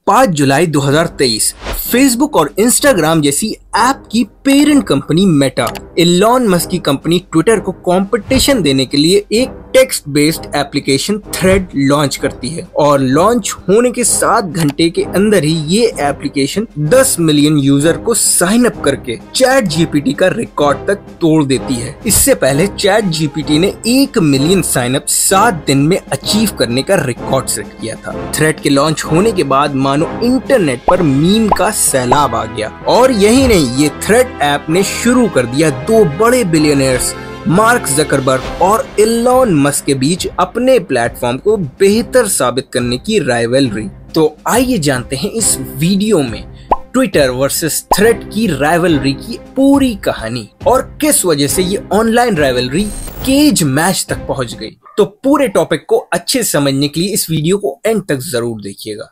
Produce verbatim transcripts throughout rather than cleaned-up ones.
पाँच जुलाई दो हज़ार तेईस फेसबुक और इंस्टाग्राम जैसी ऐप की parent company Meta Elon Musk की कंपनी ट्विटर को कंपटीशन देने के लिए एक text based application thread launch करती है और लॉन्च होने के सात घंटे के अंदर ही ये एप्लीकेशन दस मिलियन यूजर को साइन अप करके चैट जीपीटी का रिकॉर्ड तक तोड़ देती है। इससे पहले चैट जीपीटी ने एक मिलियन साइन अप सात दिन में अचीव करने का रिकॉर्ड सेट किया था। थ्रेड के लॉन्च होने के बाद मानो इंटरनेट पर मीम का सैलाब आ गया और यही नहीं, ये थ्रेड ऐप ने शुरू कर दिया दो बड़े बिलियनियर्स मार्क ज़करबर्ग और एलॉन मस्क के बीच अपने प्लेटफॉर्म को बेहतर साबित करने की राइवलरी। तो आइए जानते हैं इस वीडियो में ट्विटर वर्सेस थ्रेड की राइवलरी की पूरी कहानी और किस वजह से ये ऑनलाइन राइवलरी केज मैच तक पहुंच गई। तो पूरे टॉपिक को अच्छे से समझने के लिए इस वीडियो को एंड तक जरूर देखिएगा।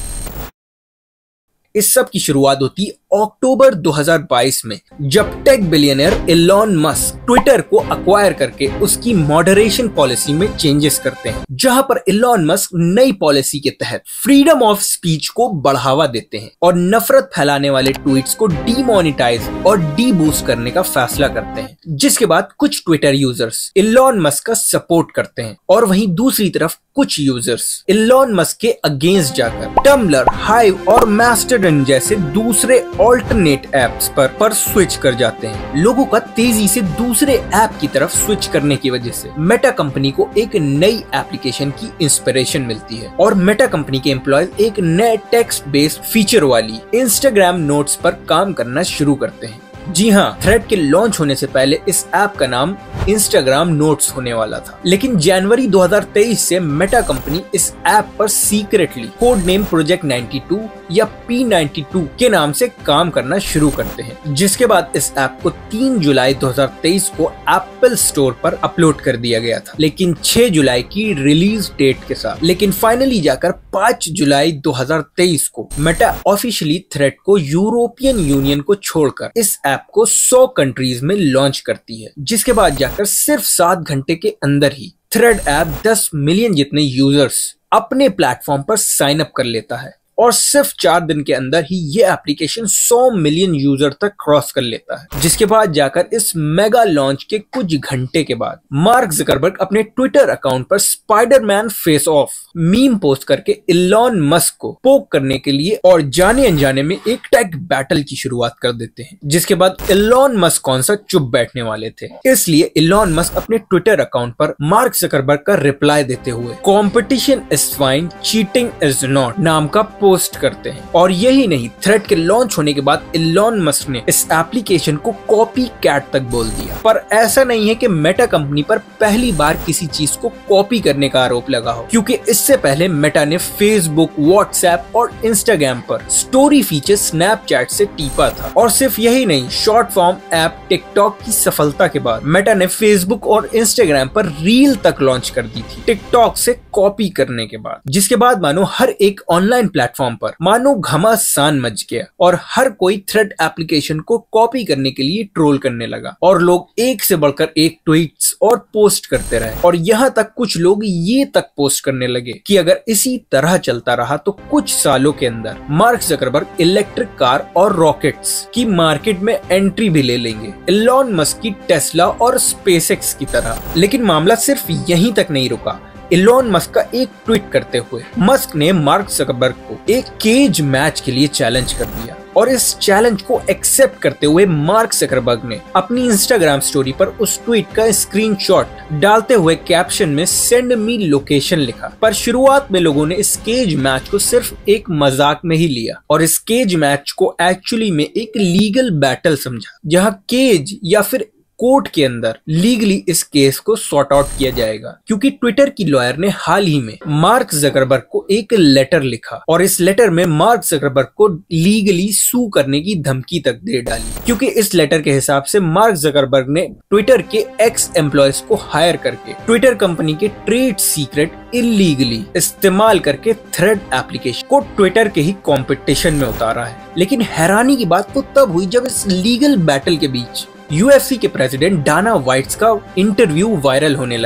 इस सब की शुरुआत होती अक्टूबर दो हज़ार बाईस में, जब tech billionaire Elon Musk Twitter को अक्वायर करके उसकी मॉडरेशन पॉलिसी में चेंजेस करते हैं, जहां पर एलॉन मस्क नई पॉलिसी के तहत फ्रीडम ऑफ स्पीच को बढ़ावा देते हैं और नफरत फैलाने वाले ट्वीट्स को डीमोनेटाइज और डीबूस्ट करने का फैसला करते हैं। जिसके बाद कुछ ट्विटर यूजर्स एलॉन मस्क का सपोर्ट करते हैं और वहीं दूसरी तरफ कुछ यूजर्स एलॉन मस्क के अगेंस्ट जाकर टम्बलर, हाइव और मास्टरडन जैसे दूसरे ऑल्टरनेट ऐप्स पर पर स्विच कर जाते हैं। लोगों का तेजी से दूसरे ऐप की तरफ स्विच करने की वजह से मेटा कंपनी को एक नई एप्लीकेशन की इंस्पिरेशन मिलती है और मेटा कंपनी के एम्प्लॉयज एक नए टेक्स्ट बेस्ड फीचर वाली इंस्टाग्राम नोट्स पर काम करना शुरू करते हैं। जी हाँ, थ्रेड के लॉन्च होने से पहले इस ऐप का नाम इंस्टाग्राम नोट्स होने वाला था, लेकिन जनवरी दो हज़ार तेईस से मेटा कंपनी इस ऐप पर सीक्रेटली कोड नेम प्रोजेक्ट बानवे या पी बानवे के नाम से काम करना शुरू करते हैं। जिसके बाद इस ऐप को तीन जुलाई दो हज़ार तेईस को एप्पल स्टोर पर अपलोड कर दिया गया था, लेकिन छह जुलाई की रिलीज डेट के साथ। लेकिन फाइनली जाकर पाँच जुलाई दो हज़ार तेईस को मेटा ऑफिशियली थ्रेड को यूरोपियन यूनियन को छोड़कर इस ऐप को सौ कंट्रीज में लॉन्च करती है। जिसके बाद जाकर सिर्फ सात घंटे के अंदर ही थ्रेड ऐप दस मिलियन जितने यूजर्स अपने प्लेटफॉर्म पर साइन अप कर लेता है और सिर्फ चार दिन के अंदर ही ये एप्लीकेशन सौ मिलियन यूजर तक क्रॉस कर लेता है। जिसके बाद जाकर इस मेगा लॉन्च के कुछ घंटे के बाद मार्क ज़करबर्ग अपने ट्विटर अकाउंट पर Spiderman face off meme post करके एलॉन मस्क को पोक करने के लिए और जाने अनजाने में एक टैग बैटल की शुरुआत कर देते हैं। जिसके बाद एलॉन मस्क कौन सा चुप बैठने वाले थे, इसलिए एलॉन मस्क अपने ट्विटर अकाउंट पर मार्क ज़करबर्ग का रिप्लाई देते हुए competition is fine, cheating is not नाम का पोस्ट करते हैं। और यही नहीं, थ्रेड के लॉन्च होने के बाद एलॉन मस्क ने इस एप्लीकेशन को कॉपी कैट तक बोल दिया। पर ऐसा नहीं है कि मेटा कंपनी पर पहली बार किसी चीज को कॉपी करने का आरोप लगा हो, क्योंकि इससे पहले मेटा ने फेसबुक, व्हाट्सएप और इंस्टाग्राम पर स्टोरी फीचर स्नैपचैट से टीपा था। और सिर्फ यही नहीं, शॉर्ट फॉर्म ऐप टिकटॉक की सफलता के बाद मेटा ने फेसबुक और इंस्टाग्राम पर रील तक लॉन्च कर दी थी टिकटॉक से कॉपी करने के बाद। जिसके बाद मानो हर एक ऑनलाइन प्लेटफॉर्म पर मानो घमासान मच गया और हर कोई थ्रेड एप्लीकेशन को कॉपी करने के लिए ट्रोल करने लगा और लोग एक से बढ़कर एक ट्वीट्स और पोस्ट करते रहे। और यहाँ तक कुछ लोग ये तक पोस्ट करने लगे कि अगर इसी तरह चलता रहा तो कुछ सालों के अंदर मार्क ज़करबर्ग इलेक्ट्रिक कार और रॉकेट्स की मार्केट में एंट्री भी ले लेंगे, एलॉन मस्क की टेस्ला और स्पेसएक्स की तरह। लेकिन मामला सिर्फ यहीं तक नहीं रुका। एलॉन मस्क का एक ट्वीट करते हुए मस्क ने मार्क ज़करबर्ग को एक केज मैच के लिए चैलेंज कर दिया और इस चैलेंज को एक्सेप्ट करते हुए मार्क ज़करबर्ग ने अपनी इंस्टाग्राम स्टोरी पर उस ट्वीट का स्क्रीनशॉट डालते हुए कैप्शन में सेंड मी लोकेशन लिखा। पर शुरुआत में लोगों ने इस केज मैच को सिर्फ एक मजाक में ही लिया और इस केज मैच को एक्चुअली में एक लीगल बैटल समझा, जहां केज या फिर कोर्ट के अंदर लीगली इस केस को सॉर्ट आउट किया जाएगा, क्योंकि ट्विटर की लॉयर ने हाल ही में मार्क ज़करबर्ग को एक लेटर लिखा और इस लेटर में मार्क ज़करबर्ग को लीगली सू करने की धमकी तक दे डाली, क्योंकि इस लेटर के हिसाब से मार्क ज़करबर्ग ने ट्विटर के एक्स एम्प्लॉयज को हायर करके ट्विटर कंपनी के ट्रेड सीक्रेट इलीगली इस्तेमाल करके थ्रेड एप्लीकेशन को ट्विटर के ही कंपटीशन में उतारा है। लेकिन हैरानी की बात तो तब हुई जब इस लीगल बैटल के बीच यूएफसी के प्रेसिडेंट डाना वाइट्स का इंटरव्यू वायरल होने लगा,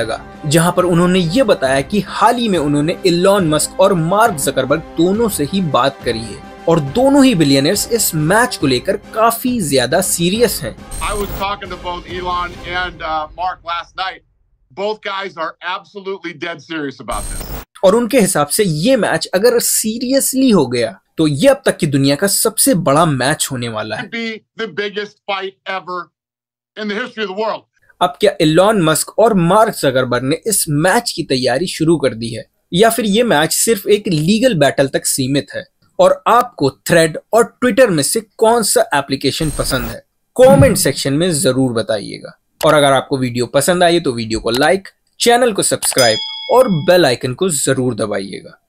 जहां पर उन्होंने ये बताया कि हाल ही में उन्होंने इलॉन मस्क और मार्क जकरबर्ग दोनों से ही बात करी है और दोनों ही बिलियनर्स इस मैच को लेकर काफी ज्यादा सीरियस हैं। I was talking to both Elon and uh, Mark last night. Both guys are absolutely dead serious about this. और उनके हिसाब से ये मैच अगर सीरियसली हो गया तो ये अब तक की दुनिया का सबसे बड़ा मैच होने वाला है। Be the biggest fight ever in the history of the world. अब क्या इलॉन मस्क और मार्क जकरबर्ग ने इस मैच की तैयारी शुरू कर दी है या फिर ये मैच सिर्फ एक लीगल बैटल तक सीमित है? और आपको थ्रेड और ट्विटर में से कौन सा एप्लीकेशन पसंद है? कमेंट सेक्शन में जरूर बताइएगा। और अगर आपको वीडियो पसंद आई तो वीडियो को लाइक, चैनल को सब्सक्राइब और बेल आइकन को जरूर दबाइएगा।